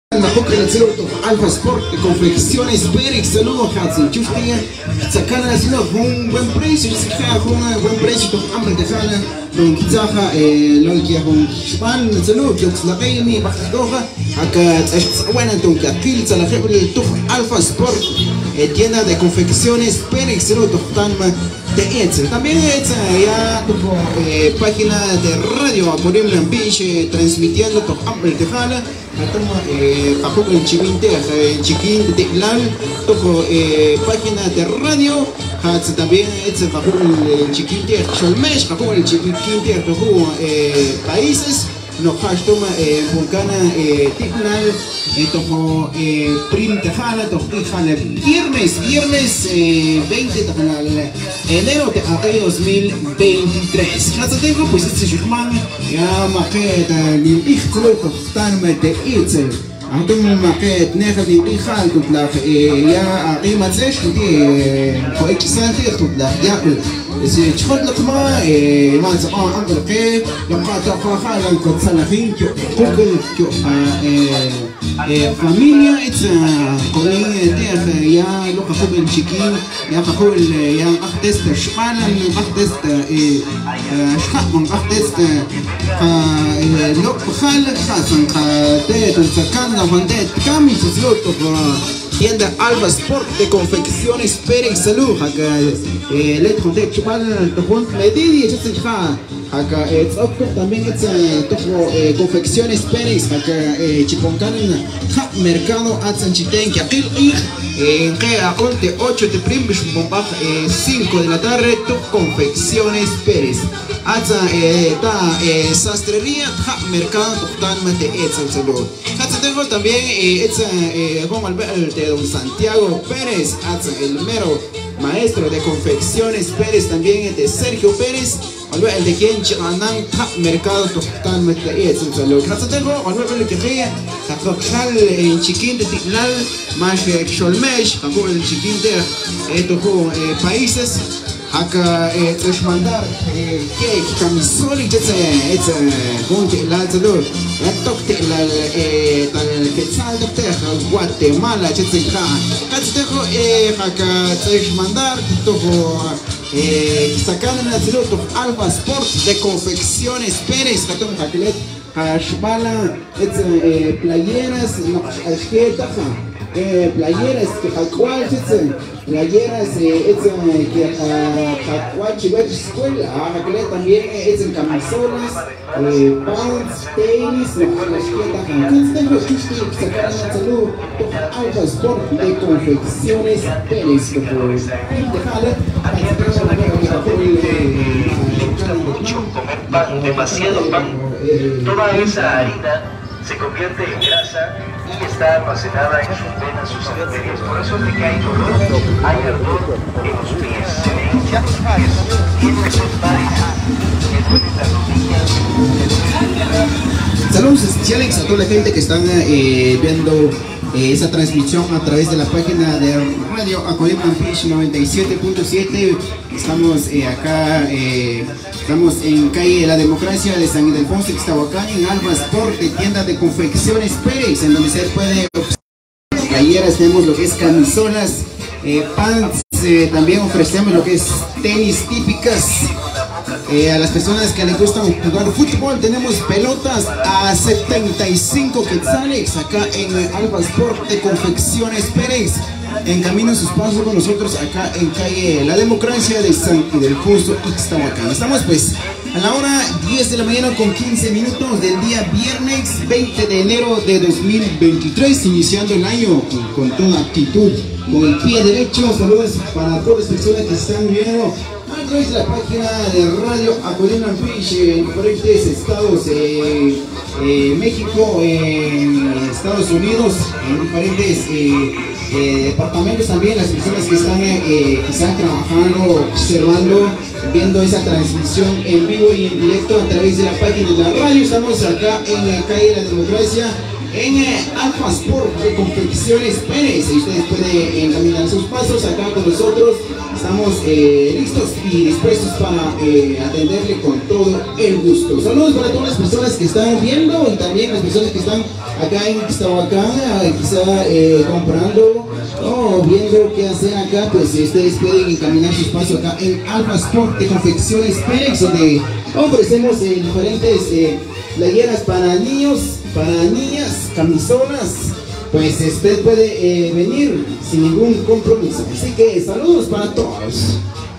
بكره نزلوا الفا سبورت confecciones Pérez saludos Hudson شفتي سكان نزلوا هم buen precio هم buen precio عمرك دخلنا هم كتاخا لون كي هم شبان نزلوا تلاقيني بخدوها هكا وانا انتم كاكيل تلاقي التوف الفا سبورت tienda de confecciones Pérez saludos تختان también ya tu página de radio por ejemplo transmitiendo tu hambre de jala Capuk el Chivinte, el Chiquín de Titlal, toco página de radio, también Capuk el Chiquinte, Cholmesh, Capuk el Chiquinte, países, no toma Vulcana Titlal, toco Prim Tejala, toco viernes 20 de enero de 2023. Tengo pues este Shukman, ya maqueta, mi hijo, tan mete itzel. أنتم ماكيت ناخذ يخال تطلع يا قيمة زيش دي كويك سنتي تطلع ياكل إذا تخد لك ما زمان عمر قي يبقى تقع خالد كنت سنخين كوكل فاميليا إذا قوية تاخ يا لوكا خوب الشكين يا خوب يا أختست شقانا أختست شقق من أختست لوك خالد خاصن خاتت وسكان tienda Alfa Sport de confecciones Pérez salud acá le conté chupal tojón medidi acá también confecciones Pérez acá chiponcan mercado atsanchiten que aquí en que aconte 8 de primbis bombaj 5 de la tarde tu confecciones Pérez atza ta sastrería mercado total mate etsa salud tengo también como de don Santiago Pérez, el mero maestro de confecciones Pérez, también de Sergio Pérez, el de quien Chiranán mercado total mete salud. Tengo el que ría, en Chiquín de Titlal, más Cholmesh, el Chiquín de países. Acá es mandar que camisol y ese junte la salud la toque la que sale de Guatemala ese acá es mandar todo sacar la salud Alfa Sport de confecciones Pérez catón jaquelet Ashbala playeras no playeras que jacual playeras que jacual chivar escuela también es en camisolas pants tenis las que tengo que sacar la salud Alfa Sport de confecciones Pérez mucho comer pan, demasiado pan, toda esa harina se convierte en grasa y está almacenada en sus venas, sus arterias. Por eso es de que hay dolor, hay ardor en los pies, se le hinchan los pies, tienen los pares, le duelen las rodillas, le duelen. Saludos especiales a toda la gente que están viendo esa transmisión a través de la página de Radio Acolima Fish 97.7. Estamos acá, estamos en calle La Democracia de San Ildefonso, Ixtahuacán, en Alfa Sport, de tienda de confecciones Pérez, en donde se puede playeras, tenemos lo que es camisolas, pants, también ofrecemos lo que es tenis típicas. A las personas que les gusta jugar fútbol tenemos pelotas a 75 quetzales acá en Alfa Sport de confecciones Pérez. Encaminen sus pasos con nosotros acá en calle La Democracia de San Ildefonso, Ixtahuacán. Estamos pues a la hora 10 de la mañana con 15 minutos del día viernes 20 de enero de 2023, iniciando el año con toda actitud, con el pie derecho. Saludos para todas las personas que están viendo a través de la página de Radio Acolima Fish en diferentes estados, México, Estados Unidos, en diferentes departamentos también, las personas que están trabajando, observando, viendo esa transmisión en vivo y en directo a través de la página de la radio. Estamos acá en la calle La Democracia, en Alfa Sport de confecciones Pérez. Y ustedes pueden encaminar sus pasos acá con nosotros. Estamos listos y dispuestos para atenderle con todo el gusto. Saludos para todas las personas que están viendo y también las personas que están acá en Ixtahuacán, quizá comprando o viendo qué hacer acá, pues ustedes pueden encaminar su espacio acá en Alfa Sport de Confecciones Pérex, donde ofrecemos diferentes playeras para niños, para niñas, camisolas. Pues usted puede venir sin ningún compromiso. Así que saludos para todos.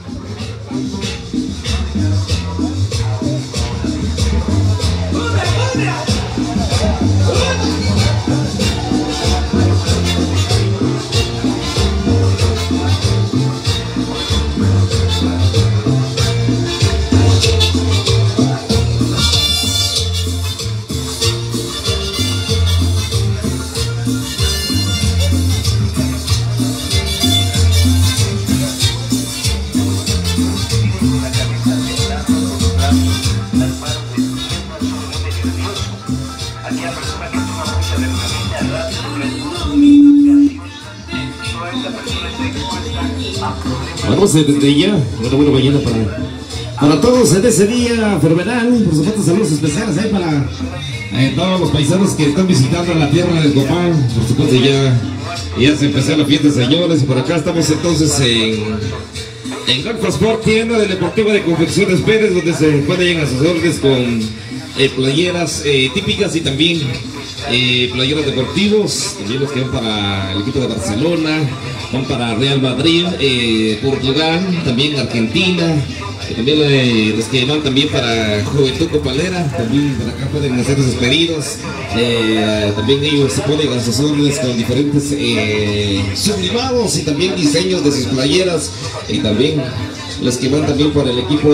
Vamos desde ya, bueno, mañana para todos en ese día fenomenal. Por supuesto, saludos especiales ahí para todos los paisanos que están visitando la tierra del Copán. Por supuesto, ya se empezó la fiesta, señores, y por acá estamos entonces en Alfa Sport, tienda del Deportivo de Confecciones Pérez, donde se pueden a sus órdenes con playeras típicas y también playeros deportivos, también los que van para el equipo de Barcelona, van para Real Madrid, Portugal, también Argentina, también los que van también para Juventud Copalera, también para acá pueden hacer sus pedidos, también ellos se ponen a sus órdenes con diferentes sublimados y también diseños de sus playeras, y también los que van también por el equipo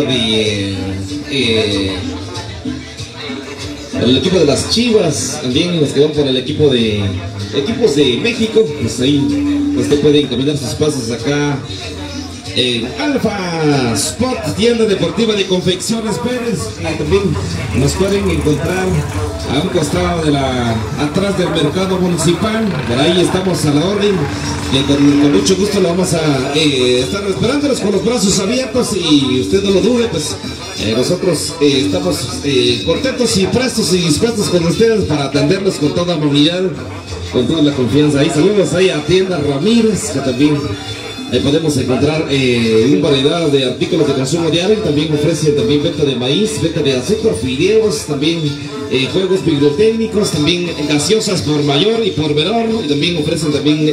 el equipo de las Chivas, también los que van por el equipo de equipos de México, pues ahí usted puede encaminar sus pasos acá en Alfa Sport, tienda deportiva de Confecciones Pérez. También nos pueden encontrar a un costado atrás del mercado municipal, por ahí estamos a la orden. Con mucho gusto lo vamos a estar esperándolos con los brazos abiertos, y usted no lo dude, pues nosotros estamos contentos y prestos y dispuestos con ustedes para atenderlos con toda amabilidad, con toda la confianza. Ahí saludos ahí a Tienda Ramírez, que también podemos encontrar una variedad de artículos de consumo diario. También ofrecen también venta de maíz, venta de azúcar, fideos, también juegos pirotécnicos, también gaseosas por mayor y por menor, y también ofrecen también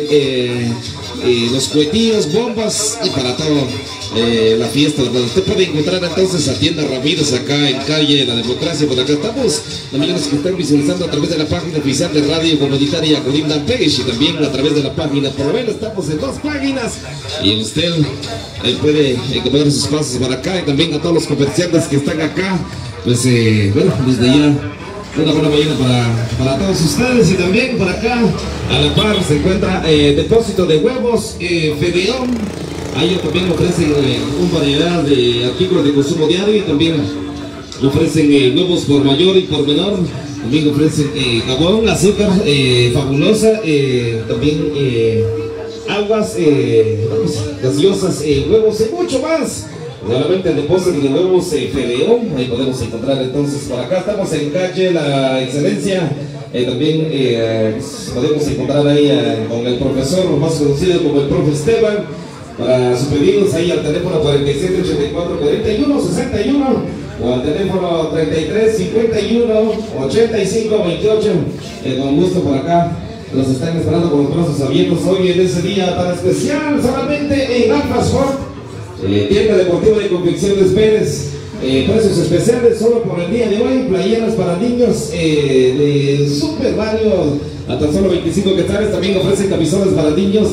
los cohetillos, bombas y para todo la fiesta. Usted puede encontrar entonces a Tienda Ramírez acá en calle La Democracia. Por acá estamos también los que están visualizando a través de la página oficial de Radio Comunitaria Colinda Page, y también a través de la página Provel. Estamos en 2 páginas y usted puede encontrar sus pasos para acá, y también a todos los comerciantes que están acá, pues bueno, desde ya una buena mañana para todos ustedes. Y también por acá a la par se encuentra depósito de huevos Fedeón. Ahí también ofrecen una variedad de artículos de consumo diario, y también ofrecen huevos por mayor y por menor. También ofrecen jabón, azúcar, fabulosa, también aguas, gaseosas, huevos y mucho más. Solamente el depósito de huevos Fedeón, ahí podemos encontrar entonces. Por acá estamos en calle La Excelencia. También podemos encontrar ahí con el profesor más conocido como el profe Esteban. Para sus pedidos ahí al teléfono 47 84 41 61 o al teléfono 33 51 85 28. Con gusto por acá los están esperando con los brazos abiertos hoy en ese día tan especial, solamente en Alfa Sport, tienda deportiva de Confecciones Pérez. Precios especiales solo por el día de hoy, playeras para niños de super valio a tan solo 25 quetzales. También ofrecen camisolas para niños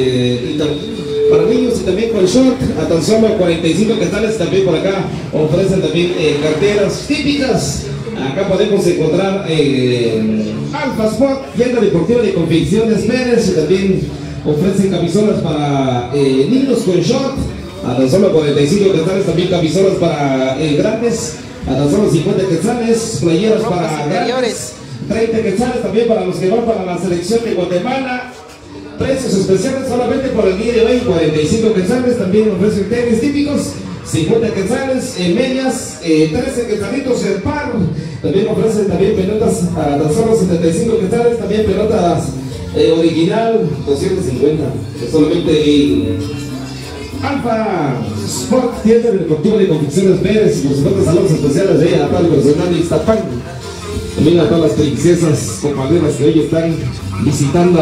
y también con short a tan solo 45 quetzales. También por acá ofrecen también carteras típicas. Acá podemos encontrar Alfa Sport, tienda deportiva de Confecciones Pérez, y también ofrecen camisolas para niños con short a tan solo 45 quetzales. También camisolas para grandes a tan solo 50 quetzales. Playeras para grandes 30 quetzales. También para los que van para la selección de Guatemala. Precios especiales solamente por el día de hoy, 45 quetzales. También ofrecen tenis típicos 50 quetzales, medias, 13 quetzalitos el par. También ofrecen también pelotas a tan solo 75 quetzales, también pelotas original 250. Solamente Alfa Sport, tienda deportiva de confecciones Pérez, por supuesto saludos especiales de ella a todo el personal de Iztapán. También a todas las princesas compañeras que hoy están visitando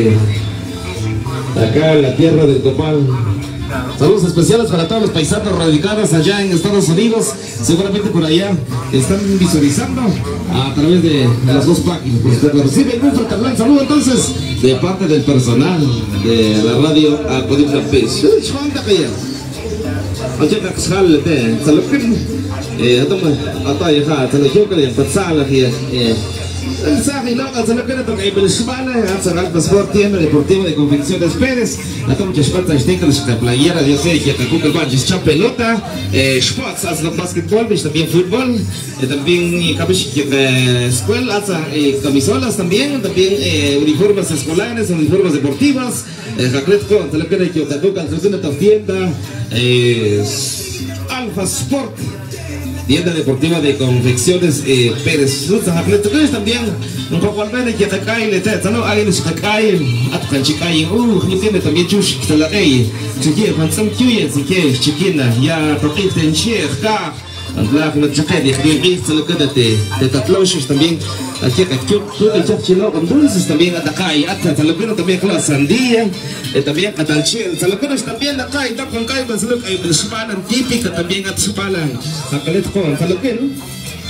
acá en la tierra de Topal. Saludos especiales para todos los paisanos radicados allá en Estados Unidos. Seguramente por allá están visualizando a través de las dos páginas. Reciben un fraternal saludo entonces de parte del personal de la radio a Código Pez. Mensaje loca, se lo quiere tocar en el Shibala, hace Alfa Sport, tienda deportiva de confecciones Pérez. A todo muchas partes de la playera, yo sé que acá el banjo es pelota, sports, hace básquetbol, también fútbol, también escuela, hace camisolas también, uniformes escolares, uniformes deportivas, jacletco, se lo quiere que toca en la tienda, Alfa Sport. Tienda deportiva de confecciones Pérez. Entonces también un poco al menos que te cae, le te no hay los que caen, a tu canchicay, tiene también chush que la hay. Chiquilla, cuando son cuyas, si quieres, chiquina, ya toquiste en Chirca. András, no te quedes, que lo que te tatloches también. Aquí tú el chachilo con dulces también atacay, hasta lo que también con la sandía, también atalchel, lo que también acá y con cae, pues lo que el spalan típica también at spalan, a calet con, lo que no.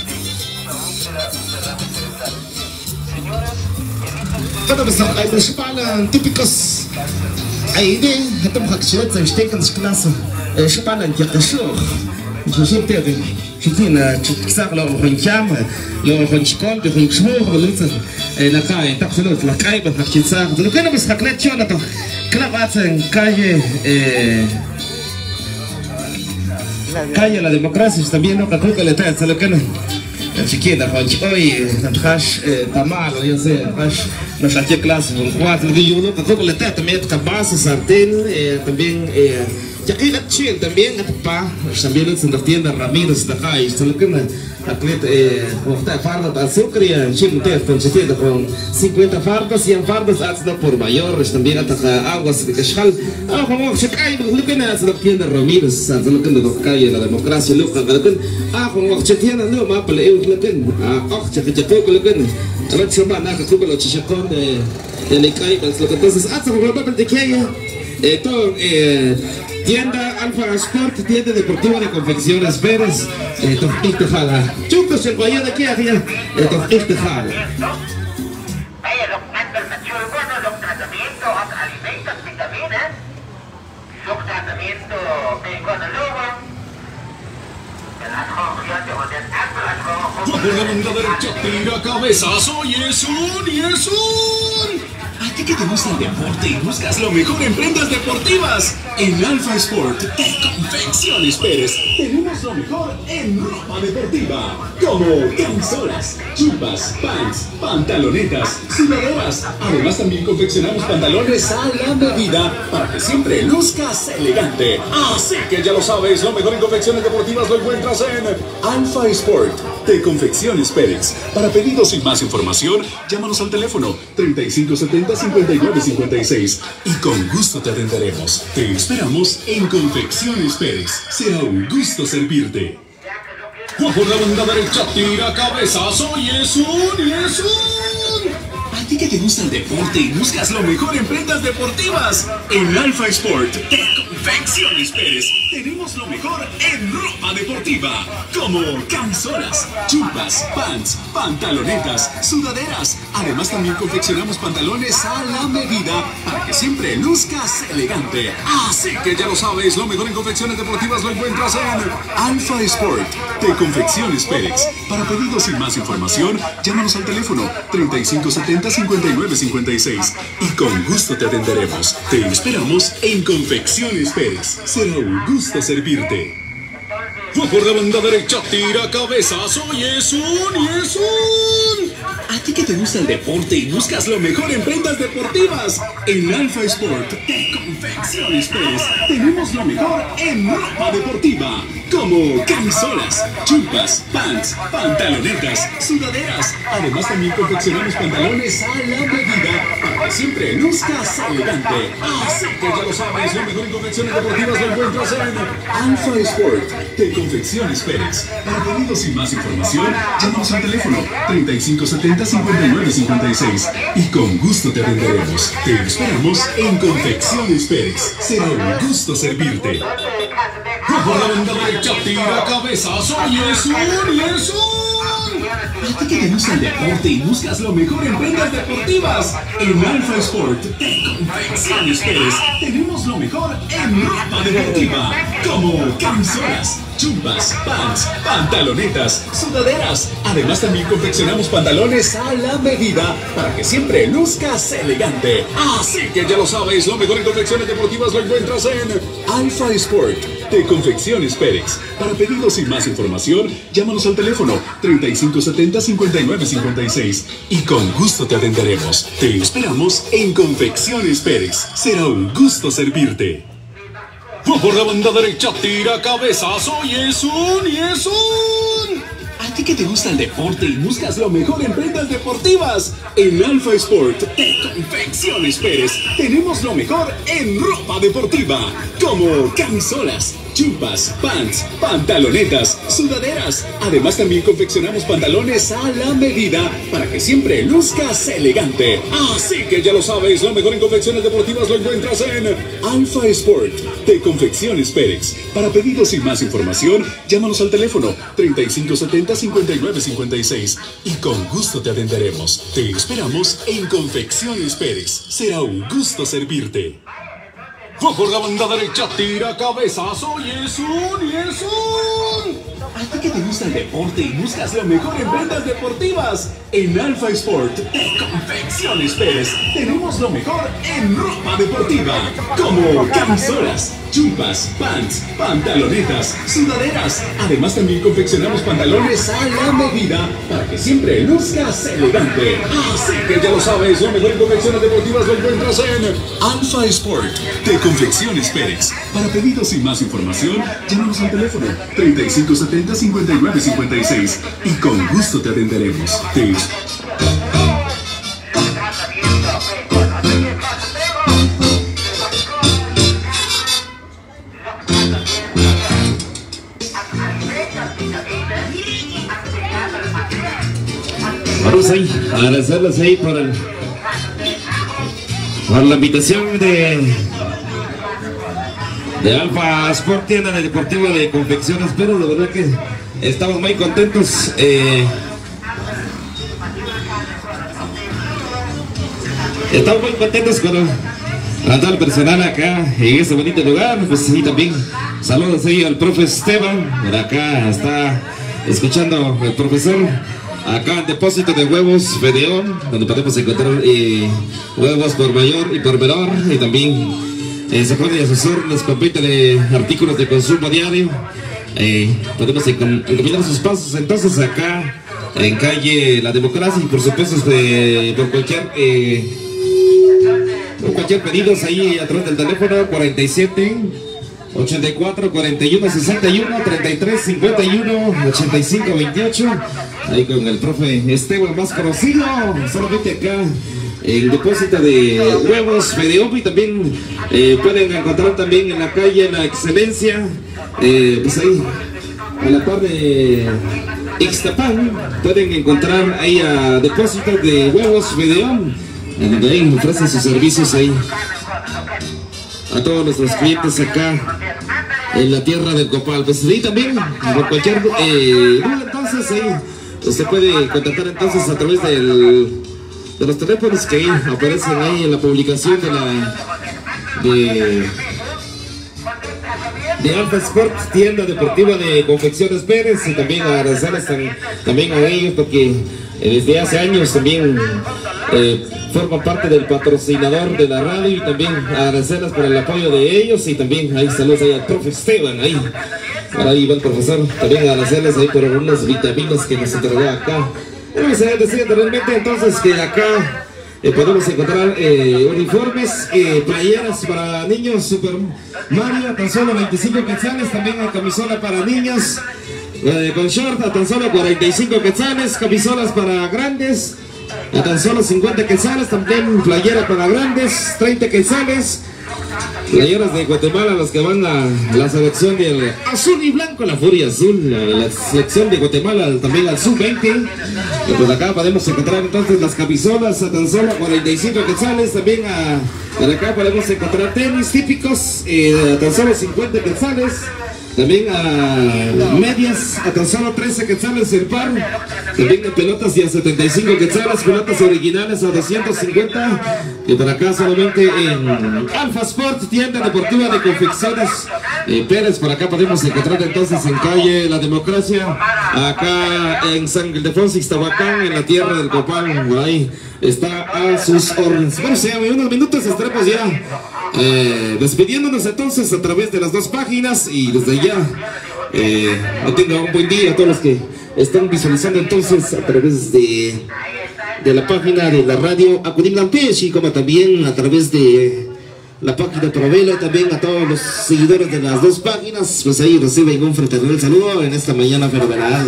Cada vez hay el spalan típicos. Ahí de, hatem hakshlet, se stecken das Klasse, spalan ja gesor. Je ziet het, je ziet het, zag lo van jam, lo van school, de van school, lo lutsen, na kai, tak se lut, la kai, ba tak zag, lo kunnen we schaklet jo na to, klavatsen calle la democracia, también no creo que le trae, se lo que no. Chiquita, hoy, hash tamal, yo sé, hash no saqué clase, un cuatro, yo no creo que le trae también cabeza, sartén, también ya que la chill también también en la tienda Ramírez de acá y se lo que me atleta farda azúcar y chim con 50 fardas 100 fardas hasta por mayores también hasta aguas de cachal como se cae lo que es la tienda Ramírez se lo que nos cae la democracia lo que como se tiene no más para el lo que se que lo que la semana que tuvo los chichacón de le cae lo que entonces hasta por lo de que todo tienda Alfa Sport, tienda deportiva de confecciones Pérez, Tojik Jala. Chupos el guayón de aquí arriba, Tojik Jala. Por la banda derecha, tira cabezazo y es un. A ti que te gusta el deporte y buscas lo mejor en prendas deportivas, en Alfa Sport de Confecciones Pérez tenemos lo mejor en ropa deportiva, como camisolas, chupas, pants, pantalonetas, sudaderas. Además también confeccionamos pantalones a la medida para que siempre luzcas elegante. Así que ya lo sabes, lo mejor en confecciones deportivas lo encuentras en Alfa Sport de Confecciones Pérez. Para pedidos y más información, llámanos al teléfono 3570-5956 y con gusto te atenderemos. Te esperamos en Confecciones Pérez. Será un gusto servirte. Por la banda derecha, tira cabezazo y es un. A ti que te gusta el deporte y buscas lo mejor en prendas deportivas, en Alfa Sport de Confecciones Pérez tenemos lo mejor en ropa deportiva, como camisolas, chupas, pants, pantalonetas, sudaderas. Además también confeccionamos pantalones a la medida para que siempre luzcas elegante. Así que ya lo sabes, lo mejor en confecciones deportivas lo encuentras en Alfa Sport de Confecciones Pérez. Para pedidos y más información, llámanos al teléfono 3570-5956 y con gusto te atenderemos. Te esperamos en Confecciones Pérez. Será un gusto servirte. Por la banda derecha, tira cabezazo y es un. ¿A ti que te gusta el deporte y buscas lo mejor en prendas deportivas? En Alpha Sport de Confecciones Pérez tenemos lo mejor en ropa deportiva, como camisolas, chumpas, pants, pantalonetas, sudaderas. Además también confeccionamos pantalones a la medida para que siempre luzcas elegante. Así que ya lo sabes, lo mejor en confecciones deportivas lo encuentras en Alpha Sport de Confecciones Pérez. Para pedidos y más información, llámanos al teléfono 3570-5956 y con gusto te atenderemos. Te esperamos en Confecciones Pérez. Será un gusto servirte. Por la banda derecha, tira cabezazo y es un. ¿A ti que te gusta el deporte y buscas lo mejor en prendas deportivas? En Alpha Sport de Confecciones Pérez tenemos lo mejor en ropa deportiva, como camisolas, chumpas, pants, pantalonetas, sudaderas. Además también confeccionamos pantalones a la medida para que siempre luzcas elegante. Así que ya lo sabes, lo mejor en confecciones deportivas lo encuentras en Alpha Sport de Confecciones Pérez. Para pedidos y más información, llámanos al teléfono 3570-5956 y con gusto te atenderemos. Te esperamos en Confecciones Pérez. Será un gusto servirte. Por la banda derecha, tira cabezazo y es un. ¿A ti que te gusta el deporte y buscas lo mejor en prendas deportivas? En Alpha Sport de Confecciones Pérez tenemos lo mejor en ropa deportiva, como camisolas, chumpas, pants, pantalonetas, sudaderas. Además también confeccionamos pantalones a la medida para que siempre luzcas elegante. Así que ya lo sabes, lo mejor en confecciones deportivas lo encuentras en Alpha Sport de Confecciones Pérez. Para pedidos y más información, llámanos al teléfono 3570-5956 y con gusto te atenderemos. Te esperamos en Confecciones Pérez. Será un gusto servirte. Por la banda derecha, tira cabezazo y es un. ¿A ti que te gusta el deporte y buscas lo mejor en prendas deportivas? En Alpha Sport de Confecciones Pérez tenemos lo mejor en ropa deportiva, como camisolas, chumpas, pants, pantalonetas, sudaderas. Además también confeccionamos pantalones a la medida para que siempre luzcas elegante. Así que ya lo sabes, lo mejor en confecciones deportivas lo encuentras en Alpha Sport de Confecciones Pérez. Para pedidos y más información, llámanos al teléfono 3570-5956 y con gusto te atenderemos. Vamos ahí, a agradecerles ahí por la invitación de Alpha Sport, tienda de deportiva de Confecciones Pérez. De verdad que estamos muy contentos. Estamos muy contentos con todo el personal acá en este bonito lugar. Pues sí, también saludos ahí al profe Esteban. Por acá está escuchando el profesor. Acá en depósito de huevos Fedeón, donde podemos encontrar huevos por mayor y por menor, y también se puede asesor, les compite artículos de consumo diario. Podemos encaminar sus pasos entonces acá en calle La Democracia, y por supuesto por cualquier pedido ahí a través del teléfono 47 84 41 61 33 51 85 28, ahí con el profe Esteban, más conocido solamente acá el depósito de huevos Fedeón. Y también pueden encontrar también en la calle La Excelencia, pues ahí a la par de Ixtapán, pueden encontrar ahí a depósito de huevos Fedeón, donde ahí ofrecen sus servicios ahí a todos nuestros clientes acá en la tierra del Copal. Pues ahí también, por cualquier duda, entonces ahí usted puede contactar entonces a través de los teléfonos que ahí aparecen ahí en la publicación de Alpha Sport, tienda deportiva de Confecciones Pérez. Y también agradecerles también a ellos porque desde hace años también forman parte del patrocinador de la radio, y también agradecerles por el apoyo de ellos. Y también ahí saludos ahí al profe Esteban, ahí va el profesor, también agradecerles ahí por unas vitaminas que nos entregó acá Vamos a decir realmente entonces que acá podemos encontrar uniformes, playeras para niños, Super Mario a tan solo 25 quetzales, también hay camisola para niños con short a tan solo 45 quetzales, camisolas para grandes a tan solo 50 quetzales, también playera para grandes, 30 quetzales. Playeras de Guatemala, los que van a la selección del azul y blanco, la furia azul, la selección de Guatemala también al sub-20. Pues acá podemos encontrar entonces las camisolas a tan solo 45 quetzales, también por acá podemos encontrar tenis típicos a tan solo 50 quetzales. También a medias a tan solo 13 quetzales el par. También de pelotas y a 75 quetzales, pelotas originales a 250. Y por acá solamente en Alfa Sport, tienda deportiva de confecciones Pérez. Por acá podemos encontrar entonces en calle La Democracia, acá en San Ildefonso, Ixtahuacán, en la tierra del Copal. Por ahí está a sus órdenes. Bueno, sí, en unos minutos estaremos ya despidiéndonos entonces a través de las dos páginas, y desde ya tengan un buen día a todos los que están visualizando entonces a través de la página de la radio Acudim Lampechi, como también a través de la página Trovela, también a todos los seguidores de las dos páginas. Pues ahí reciben un fraternal saludo en esta mañana fenomenal.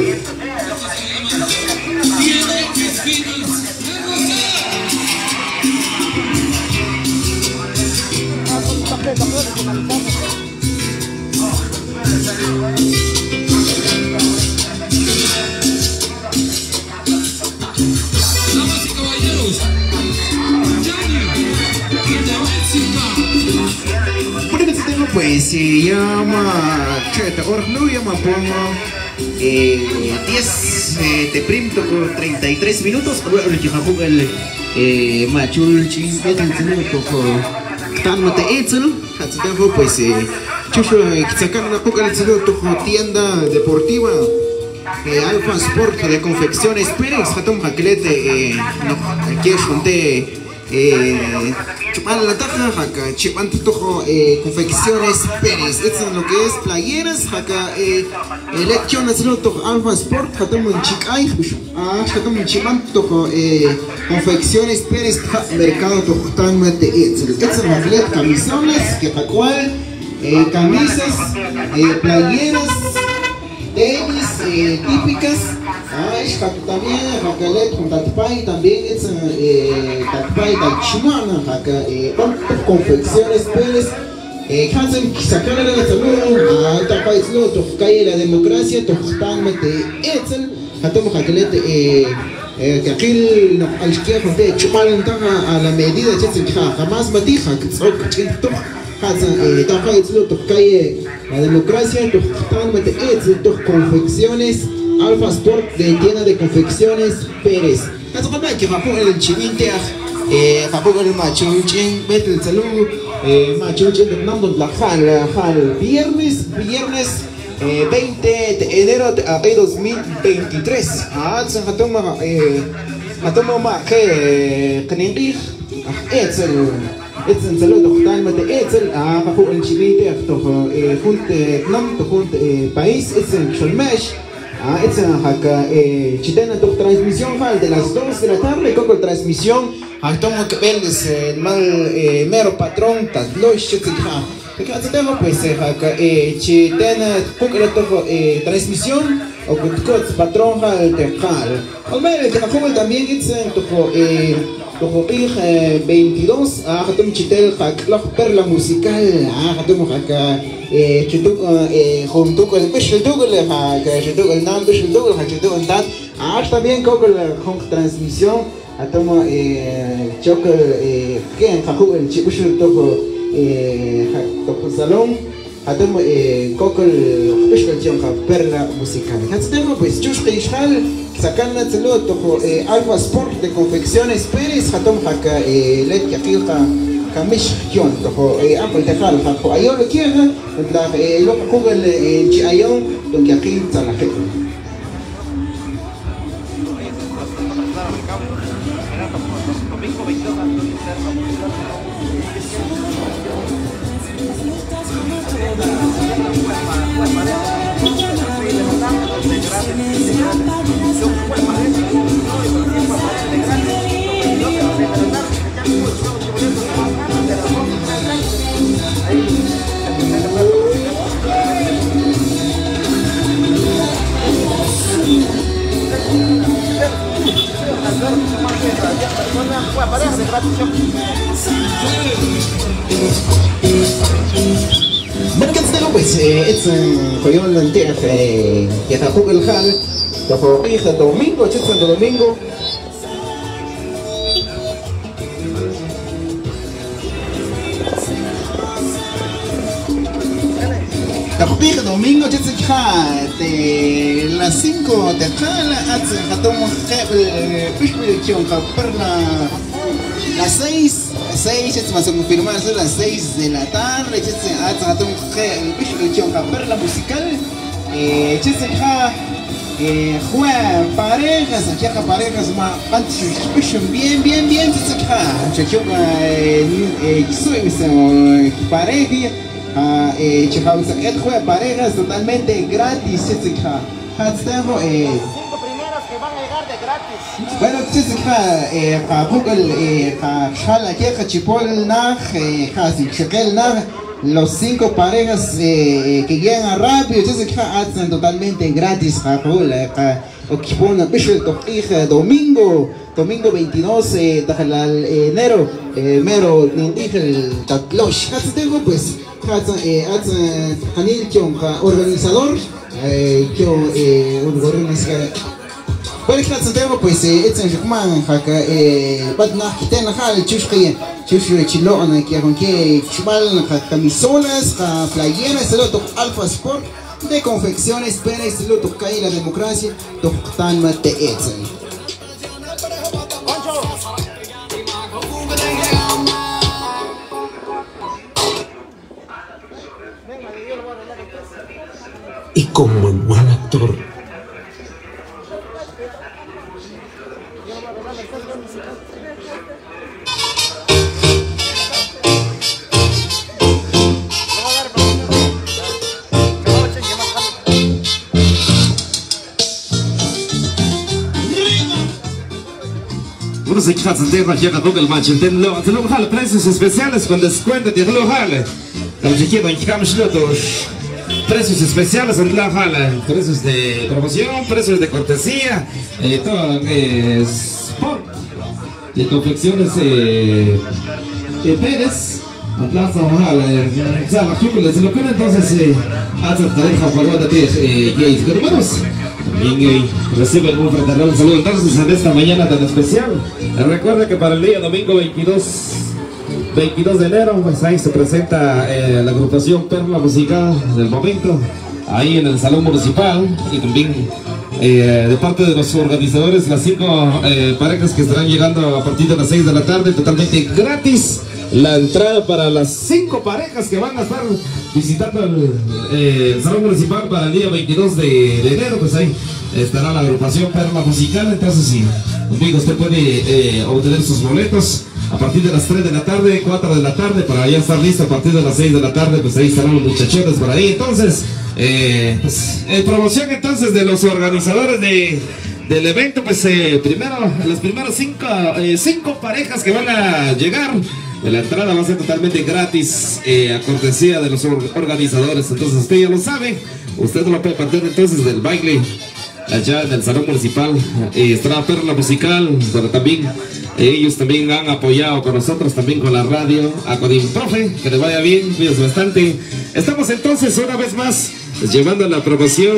Pues se llama Cheta Orno, llama Pongo 10 de prim, toco 33 minutos. El Machul Chin, toco tan mate etzel, pues chucho sacan una poca toco tienda deportiva Alfa Sport de confecciones Pérez, Hatom Jaquelete, no, aquí junté chupan la taja, acá chupan tojo confecciones Pérez. Esto es lo que es playeras, acá elecciones lo tojo Alfa Sport, hatom un chicay, hatom un chipan tojo confecciones Pérez, mercado tojo tan mate esto es la camisones, que para cual camisas, playeras, tenis típicas. También Jacalet con Tatpay, también es Tatpay Tachimana, confecciones Pérez. Hansen sacar a la salud, Tatpay Slo, Tofcaye La Democracia, Toftan Mete Etzel, Hatomo Jacalet, que aquí al izquierdo de Chumal a la medida de jamás matija, que son Tatpay Slo, Tofcaye La Democracia, Toftan Mete Etzel, confecciones Alfa Sport de tienda de confecciones Pérez. Haz cuenta que Japón el chivinte, Japón el machunchen, vete el salud, machunchen de Nambos la Jal, viernes 20 de enero de 2023. Haz Hatoma, Hatoma ma que Kaningir, Etzel salud, Doctor Mate Etzel, Japón el chivinte, junte Nam, junte país, Etzel Cholmesh. Esta acá chitena tu transmisión de las 2 de la tarde con transmisión tomo que vendes el mal mero patrón tatlo shitja acá tengo pues acá chitena tu transmisión o con patrón al tejal al menos que también tu 22 hatum chitel la perla musical hatum acá chituk junto con el peshedugo le que chituk el nam peshedugo chituk el dat también con la transmisión hatum choque que en jacu el chibushul toco salón hatum con el peshedugo perla musical hacemos pues chushke ishal sacana telo toco Alfa Sport de confecciones Pérez hatum acá let yakilka Kamish Kion, tojo Apple Tejal, Jaco Ayon lo quiera, lo que juega el Chiayon, lo que aquí está la gente. مركز دلوبس اتسن خيون ننتعف يتحقق الخال تفوقيخ دومينغو تسن دومينغو تحقيق دومينغو تسن de las 5 de Jala hasta Jatomo Pishpil Kion Caperna las 6 es más a confirmar, son las 6 de la tarde, hasta Jatomo Pishpil Kion Caperna musical, juega parejas, aquí acá parejas más bien, pareja. Juega parejas totalmente gratis. 5 primeros que van a llegar de gratis. Bueno, los 5 parejas que llegan rápido, totalmente gratis. Domingo 22 de enero, mero dije el tatlosh. Pues organizador, pues camisolas, playeras, Alfa Sport de Confecciones Pérez, la democracia, Y como el buen actor, precios especiales con descuento de precios especiales en la jala, precios de promoción, precios de cortesía, todo sport de confecciones Pérez, Plaza Jala, se lo quieren entonces hace tareja para hermanos. También reciben un fraternal saludo entonces en esta mañana tan especial. Recuerda que para el día domingo 22 de enero, pues ahí se presenta la agrupación Perla Musical del momento, ahí en el Salón Municipal, y también de parte de los organizadores, las 5 parejas que estarán llegando a partir de las 6 de la tarde, totalmente gratis la entrada para las 5 parejas que van a estar visitando el Salón Municipal para el día 22 de enero, pues ahí estará la agrupación Perla Musical. Entonces, sí, conmigo usted puede obtener sus boletos a partir de las 3 de la tarde, 4 de la tarde, para ya estar listo a partir de las 6 de la tarde, pues ahí estarán los muchachones por ahí. Entonces, pues, promoción entonces de los organizadores del evento, pues las primeras 5 parejas que van a llegar, la entrada va a ser totalmente gratis, a cortesía de los organizadores. Entonces usted ya lo sabe, usted no lo puede perder entonces del baile allá en el Salón Municipal. Estará Perla Musical, pero también ellos también han apoyado con nosotros, también con la radio, a Codim Profe, que les vaya bien, cuídense bastante. Estamos entonces una vez más llevando la promoción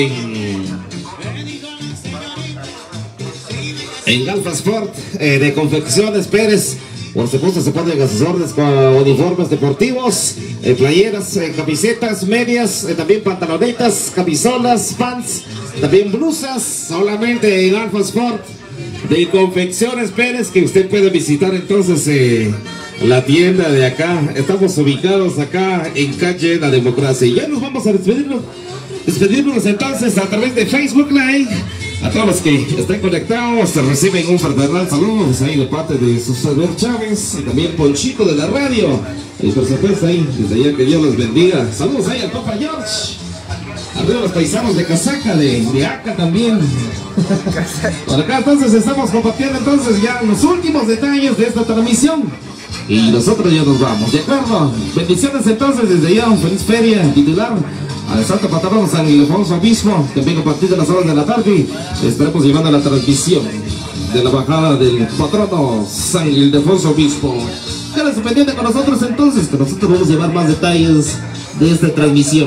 en Alfa Sport de Confecciones Pérez. Por supuesto se ponen accesorios con uniformes deportivos, playeras, camisetas, medias, también pantalonetas, camisolas, pants, también blusas, solamente en Alfa Sport de Confecciones Pérez, que usted puede visitar entonces la tienda de acá. Estamos ubicados acá en calle La Democracia, y ya nos vamos a despedirnos entonces a través de Facebook Live. A todos los que están conectados reciben un fraternal saludo ahí de parte de su servidor Chávez y también Ponchito de la radio, y por supuesto ahí desde allá que Dios los bendiga. Saludos ahí al Papa George, a los paisanos de Casaca, de Aca también. Por acá entonces estamos compartiendo entonces ya los últimos detalles de esta transmisión y nosotros ya nos vamos, ¿de acuerdo? Bendiciones entonces, desde ya un feliz feria titular al Santo Patrono San Ildefonso Obispo. También a partir de las horas de la tarde estaremos llevando la transmisión de la bajada del patrono San Ildefonso Obispo. Quédense pendiente con nosotros entonces, que nosotros vamos a llevar más detalles de esta transmisión.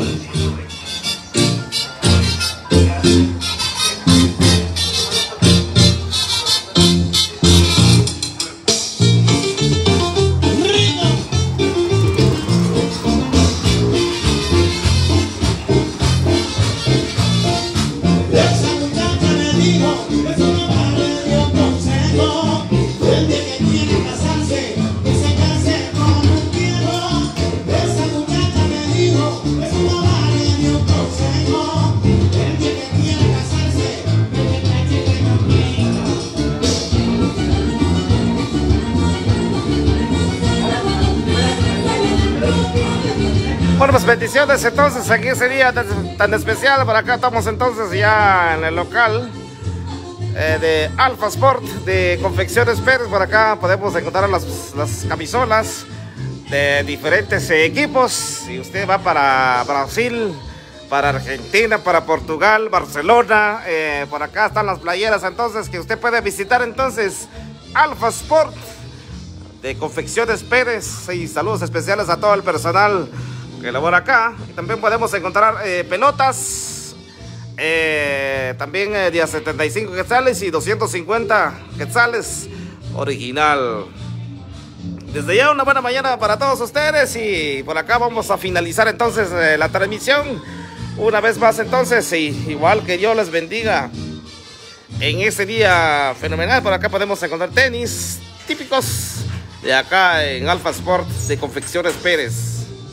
Bueno, pues bendiciones entonces aquí ese día tan especial. Por acá estamos entonces ya en el local de Alfa Sport de Confecciones Pérez. Por acá podemos encontrar las camisolas de diferentes equipos. Si usted va para Brasil, para Argentina, para Portugal, Barcelona, por acá están las playeras entonces que usted puede visitar entonces Alfa Sport de Confecciones Pérez. Y saludos especiales a todo el personal que labora acá. Y también podemos encontrar pelotas, también de a 75 quetzales y 250 quetzales original. Desde ya una buena mañana para todos ustedes, y por acá vamos a finalizar entonces la transmisión una vez más entonces, y igual que Dios les bendiga en ese día fenomenal. Por acá podemos encontrar tenis típicos de acá en Alfa Sport de Confecciones Pérez.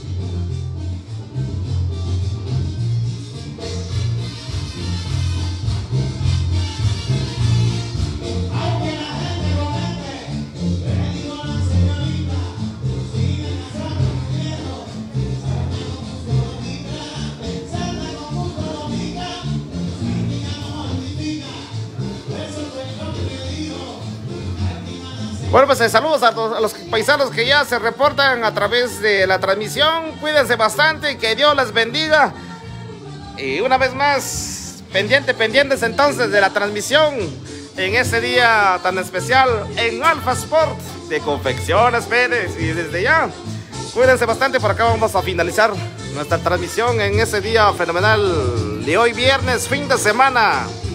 Bueno, pues saludos a los paisanos que ya se reportan a través de la transmisión. Cuídense bastante y que Dios les bendiga. Y una vez más, pendientes entonces de la transmisión en ese día tan especial en Alfa Sport de Confecciones Pérez. Y desde ya, cuídense bastante. Por acá vamos a finalizar nuestra transmisión en ese día fenomenal de hoy viernes, fin de semana.